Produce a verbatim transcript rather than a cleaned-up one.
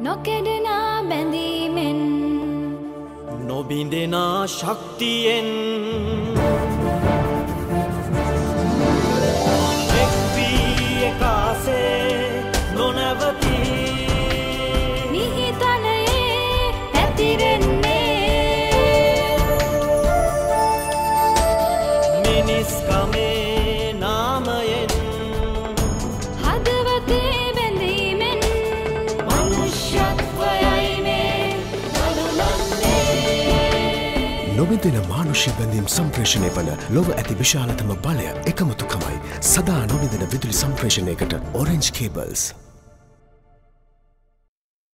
නොකඩනා බැඳීමෙන් නොබිඳෙනා ශක්තියෙන් එක්වී එකාසේ නොනැවතී නිහිතනයේ පැතිරෙන්නේ මිනිස්කමේ නාමයෙන් හදවතේ බැඳීමෙන් මනුෂ්‍යත්වයයි මේ නඩුලන්නේ නොබිඳෙන මානුෂ්‍ය බැඳීම් සම්ප්‍රේෂණය වන ලොව ඇති විශාලතම බලය එකමුතුකමයි සදා නොබිඳෙන විදුලි සම්ප්‍රේෂණයකට ඔරෙන්ජ් කේබල්ස්